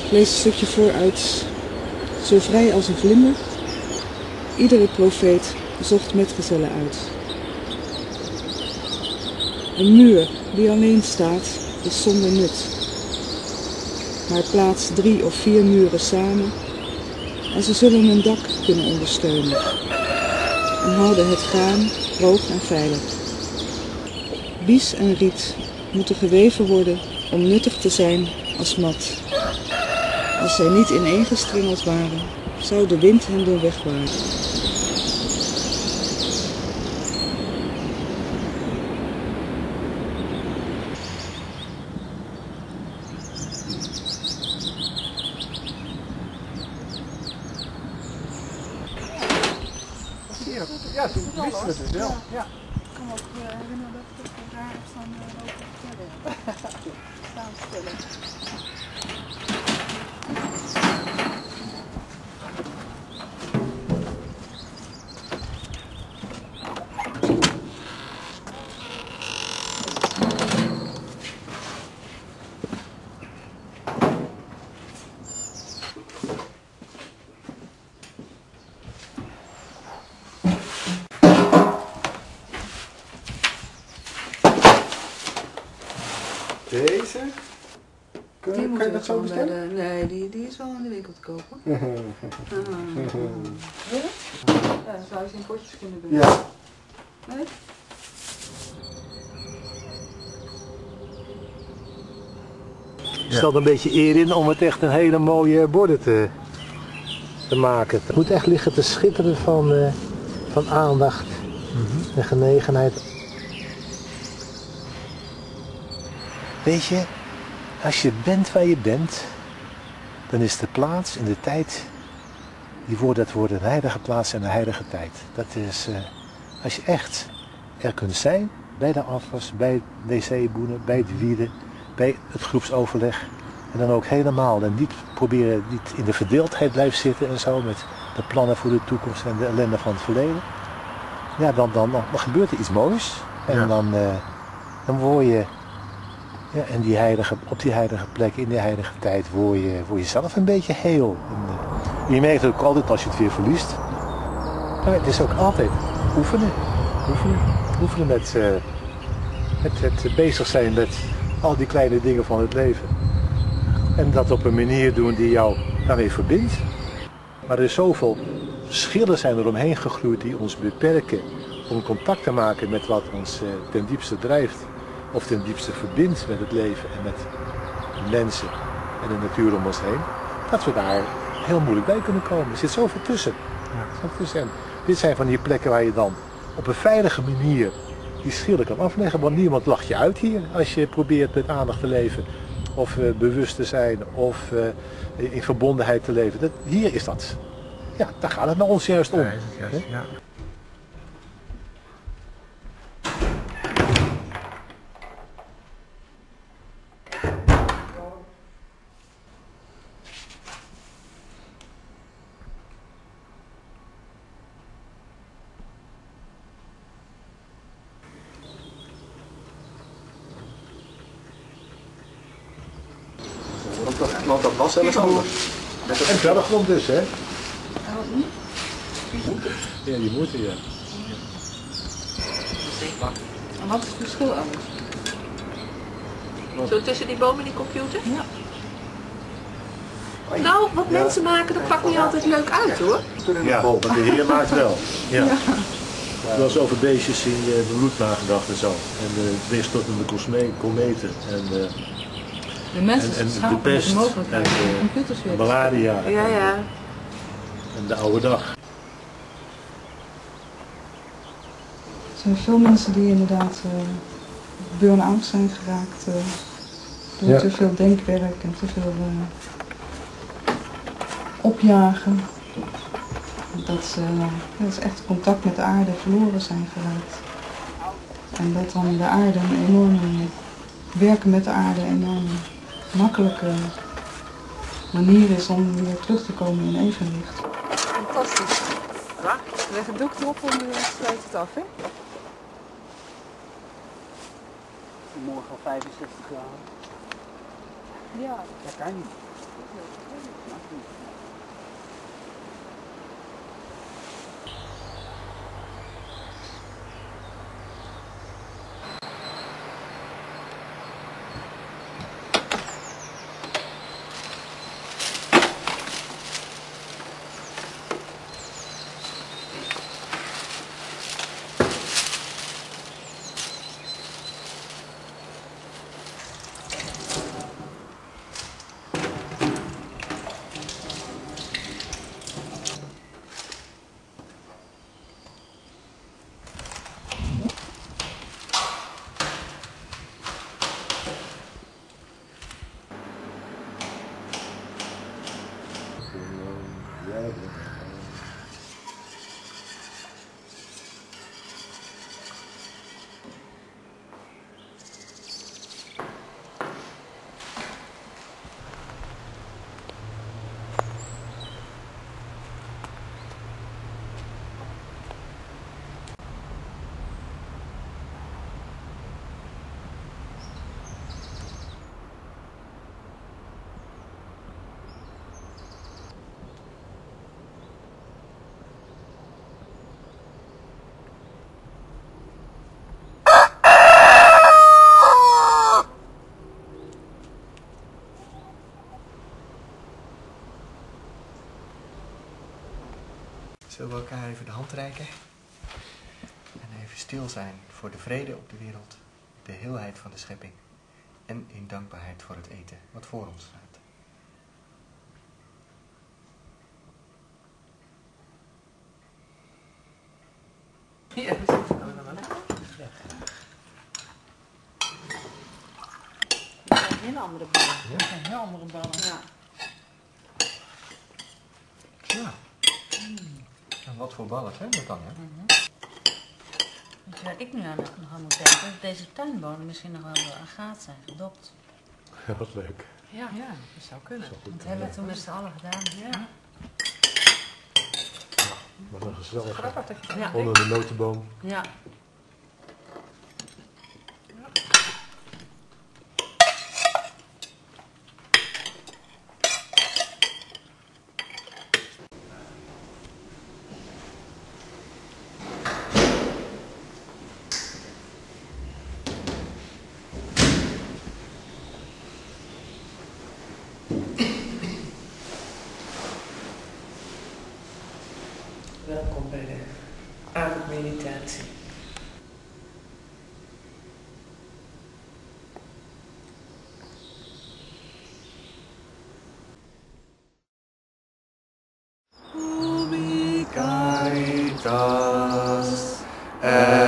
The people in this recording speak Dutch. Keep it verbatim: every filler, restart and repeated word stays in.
Ik lees een stukje voor uit Zo vrij als een vlinder. Iedere profeet zocht metgezellen uit. Een muur die alleen staat is zonder nut. Maar plaats drie of vier muren samen en ze zullen een dak kunnen ondersteunen en houden het graan droog en veilig. Bies en riet moeten geweven worden om nuttig te zijn als mat. Als zij niet ineengestrengeld waren, zou de wind hen doen wegwaaien. Ja, toen wisten we het dus wel. Ja. Ik kan me ook herinneren dat ik daar echt van lopen vertellen. Staan stellen. Deze? Kun, Die kan je dat zo bestellen? De, nee, die, die is wel in de winkel te kopen. Ja. uh, ja? Ja, dan zou je ze in potjes kunnen doen. Ja. Nee? Je stelt een beetje eer in om het echt een hele mooie borden te, te maken. Het moet echt liggen te schitteren van, uh, van aandacht mm-hmm. en genegenheid. Weet je, als je bent waar je bent, dan is de plaats en de tijd, die worden, dat wordt een heilige plaats en een heilige tijd. Dat is, uh, als je echt er kunt zijn, bij de afwas, bij het wc-boenen, bij het wieden, bij het groepsoverleg. En dan ook helemaal, en niet proberen, niet in de verdeeldheid blijven zitten en zo, met de plannen voor de toekomst en de ellende van het verleden. Ja, dan, dan, dan, dan gebeurt er iets moois. En ja. dan, uh, dan word je... Ja, en die heilige, op die heilige plek, in die heilige tijd, word je, word je zelf een beetje heel. En, uh, je merkt het ook altijd als je het weer verliest. Maar het is ook altijd oefenen. Oefenen, oefenen met, uh, met het bezig zijn met al die kleine dingen van het leven. En dat op een manier doen die jou daarmee verbindt. Maar er is zoveel schillen zijn er omheen gegroeid die ons beperken om contact te maken met wat ons uh, ten diepste drijft. Of ten diepste verbindt met het leven en met mensen en de natuur om ons heen, dat we daar heel moeilijk bij kunnen komen. Er zit zoveel tussen. Ja. tussen. En dit zijn van die plekken waar je dan op een veilige manier die schillen kan afleggen, want niemand lacht je uit hier als je probeert met aandacht te leven, of uh, bewust te zijn, of uh, in verbondenheid te leven. Dat, hier is dat. Ja, daar gaat het naar ons juist om. Ja, juist, ja. Want dat was zelfs anders. En velgrond dus, hè? Ja, die moeten, ja. En wat is het verschil anders? Zo tussen die bomen en die computer? Ja. Nou, wat ja. mensen maken, dat pakt niet altijd leuk uit, hoor. Ja, maar de Heer maakt wel. Ja. Ja. Ja. Wel eens over beestjes in de bloed nagedacht en zo. En de weerstortende kometen. En de, de mensen en, en de pest. En de malaria. Ja, ja. En de oude dag. Er zijn veel mensen die inderdaad uh, burn-out zijn geraakt uh, door ja. te veel denkwerk en te veel uh, opjagen. Dat ze dat is echt contact met de aarde verloren zijn geraakt. En dat dan de aarde een enorme, werken met de aarde een enorm makkelijke manier is om weer terug te komen in evenwicht. Fantastisch. Leg het doek erop en uh, sluit het af, hè? Morgen al vijfenzestig graden. Ja. Dat kan niet. Zullen we elkaar even de hand reiken en even stil zijn voor de vrede op de wereld, de heelheid van de schepping en in dankbaarheid voor het eten wat voor ons staat. Ja, dat is wel lekker. Dat zijn heel andere ballen. Ja. Dat zijn heel andere ballen. Ja. Ja. En wat voor ballen zijn dat dan, hè? Mm-hmm. Weet je waar ik nu aan, nog aan moet denken? Dat deze tuinbonen misschien nog wel door agaat zijn gedopt. Ja, wat leuk. Ja, ja, dat zou kunnen. Dat Dat hebben we toen met z'n allen gedaan. Ja. Wat een gezellig. Grappig dat je dat ja. Onder de notenboom. Ja. Welkom bij de avondmeditatie. Caritas